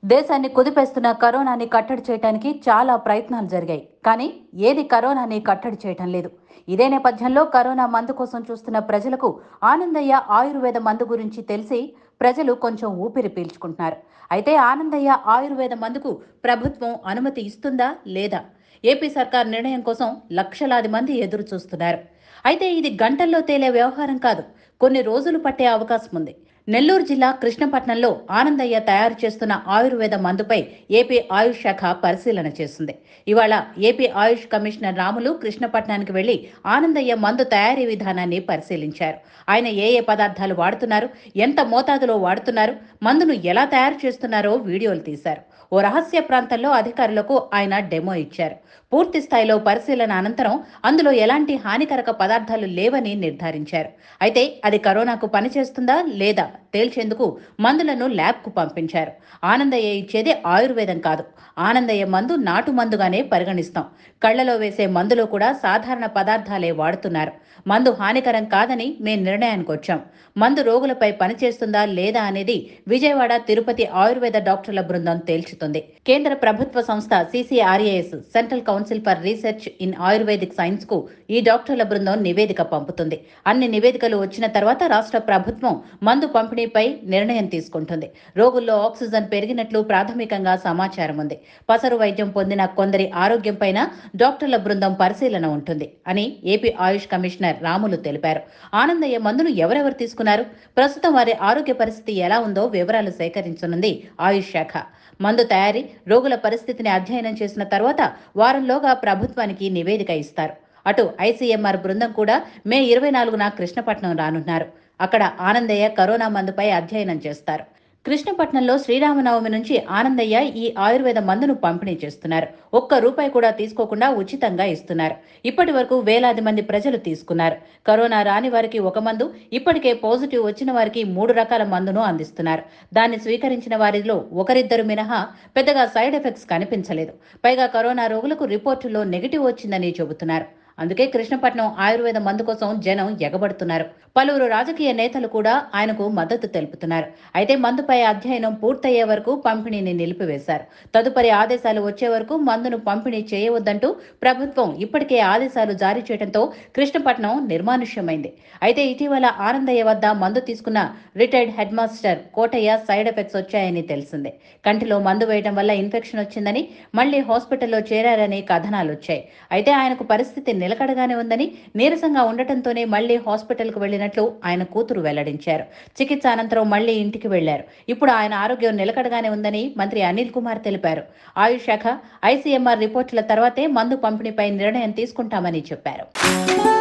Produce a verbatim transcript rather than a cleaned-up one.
దేశాన్ని కుదిపేస్తున్న కరోనాని కట్టడి చేయడానికి చాలా ప్రయత్నాలు జరిగాయి. కానీ ఏది కరోనాని కట్టడి చేయటం లేదు. ఇదే నేపథ్యంలో కరోనా మందు కోసం చూస్తున్న ప్రజలకు ఆనందయ్య ఆయుర్వేద మందు గురించి తెలిసి ప్రజలు కొంచెం ఊపిరి పీల్చుకుంటున్నారు. అయితే ఆనందయ్య ఆయుర్వేద మందుకు ప్రభుత్వం అనుమతి ఇస్తుందా లేదా? ఏపీ సర్కార్ నిర్ణయం కోసం లక్షలాది మంది ఎదురు చూస్తున్నారు. అయితే ఇది గంటల్లో తేలే వ్యవహారం కాదు. కొన్ని రోజులు పట్టే అవకాశం ఉంది. నెల్లూరు జిల్లా కృష్ణపట్నంలో ఆనందయ్య తయారు చేస్తున్న ఆయుర్వేద మందుపై ఏపీ ఆయుష్ శాఖ పరిశీలన చేస్తుంది. ఇవాళ ఏపీ ఆయుష్ కమిషనర్ రాములు కృష్ణపట్నానికి వెళ్లి ఆనందయ్య మందు తయారీ విధానాన్ని పరిశీలించారు. ఆయన ఏ ఏ పదార్థాలు వాడుతున్నారు, ఎంత మోతాదులో వాడుతున్నారు, మందును ఎలా తయారు చేస్తున్నారో వీడియోలు తీశారు. ఓ రహస్య ప్రాంతంలో అధికారులకు ఆయన డెమో ఇచ్చారు. పూర్తి స్థాయిలో పరిశీలన అనంతరం అందులో ఎలాంటి హానికరక పదార్థాలు లేవని నిర్ధారించారు. అయితే అది కరోనాకు పనిచేస్తుందా లేదా తేల్చేందుకు మందులను ల్యాబ్కు పంపించారు. ఆనందయ్య ఇచ్చేది ఆయుర్వేదం కాదు. ఆనందయ్య మందు నాటు మందుగానే పరిగణిస్తాం. కళ్లలో వేసే మందులో కూడా సాధారణ పదార్థాలే వాడుతున్నారు. మందు హానికరం కాదని మేం నిర్ణయానికి వచ్చాం. మందు రోగులపై పనిచేస్తుందా లేదా అనేది విజయవాడ, తిరుపతి ఆయుర్వేద డాక్టర్ల బృందం తేల్చుతుంది. కేంద్ర ప్రభుత్వ సంస్థ CCRAS Central Council for Research in Ayurvedic Science కు ఈ డాక్టర్ల బృందం నివేదిక పంపుతుంది. అన్ని నివేదికలు వచ్చిన తర్వాత రాష్ట్ర ప్రభుత్వం మందు పంపిణీపై నిర్ణయం తీసుకుంటుంది. రోగుల్లో ఆక్సిజన్ పెరిగినట్లు ప్రాథమికంగా సమాచారం ఉంది. పసరు వైద్యం పొందిన కొందరి ఆరోగ్యంపైన డాక్టర్ల బృందం పరిశీలన ఉంటుంది అని ఏపీ ఆయుష్ కమిషనర్ రాములు తెలిపారు. ఆనందయ్య మందును ఎవరెవరు తీసుకున్నారు, ప్రస్తుతం వారి ఆరోగ్య పరిస్థితి ఎలా ఉందో వివరాలు సేకరించనుంది ఆయుష్ శాఖ. మందు తయారీ, రోగుల పరిస్థితిని అధ్యయనం చేసిన తర్వాత వారంలోగా ప్రభుత్వానికి నివేదిక ఇస్తారు. అటు ఐసీఎంఆర్ బృందం కూడా మే ఇరవై నాలుగున కృష్ణపట్నం రానున్నారు. అక్కడ ఆనందయ్య కరోనా మందుపై అధ్యయనం చేస్తారు. కృష్ణపట్నంలో శ్రీరామనవమి నుంచి ఆనందయ్య ఈ ఆయుర్వేద మందును పంపిణీ చేస్తున్నారు. ఒక్క రూపాయి కూడా తీసుకోకుండా ఉచితంగా ఇస్తున్నారు. ఇప్పటి వరకు వేలాది మంది ప్రజలు తీసుకున్నారు. కరోనా రాని వారికి ఒక మందు, ఇప్పటికే పాజిటివ్ వచ్చిన వారికి మూడు రకాల మందును అందిస్తున్నారు. దాన్ని స్వీకరించిన వారిలో ఒకరిద్దరు మినహా పెద్దగా సైడ్ ఎఫెక్ట్స్ కనిపించలేదు. పైగా కరోనా రోగులకు రిపోర్టులో నెగిటివ్ వచ్చిందని చెబుతున్నారు. అందుకే కృష్ణపట్నం ఆయుర్వేద మందు కోసం జనం ఎగబడుతున్నారు. పలువురు రాజకీయ నేతలు కూడా ఆయనకు మద్దతు తెలుపుతున్నారు. అయితే మందుపై అధ్యయనం పూర్తయ్యే వరకు పంపిణీని నిలిపివేశారు. తదుపరి ఆదేశాలు వచ్చే వరకు మందును పంపిణీ చేయవద్దంటూ ప్రభుత్వం ఇప్పటికే ఆదేశాలు జారీ చేయడంతో కృష్ణపట్నం నిర్మానుష్యమైంది. అయితే ఇటీవల ఆనందయ్య వద్ద మందు తీసుకున్న retired head master Kotaiah side effects వచ్చాయని తెలిసిందే. కంటిలో మందు వేయడం వల్ల ఇన్ఫెక్షన్ వచ్చిందని, మళ్లీ హాస్పిటల్లో చేరారని కథనాలు వచ్చాయి. అయితే ఆయనకు పరిస్థితి నిలకడగానే ఉందని, నీరసంగా ఉండటంతోనే మళ్లీ హాస్పిటల్కు వెళ్లినట్లు ఆయన కూతురు వెల్లడించారు. చికిత్స అనంతరం మళ్లీ ఇంటికి వెళ్లారు. ఇప్పుడు ఆయన ఆరోగ్యం నిలకడగానే ఉందని మంత్రి అనిల్ కుమార్ తెలిపారు. ఆయుష్ శాఖ, ఐసీఎంఆర్ రిపోర్టుల తర్వాతే మందు పంపిణీపై నిర్ణయం తీసుకుంటామని చెప్పారు.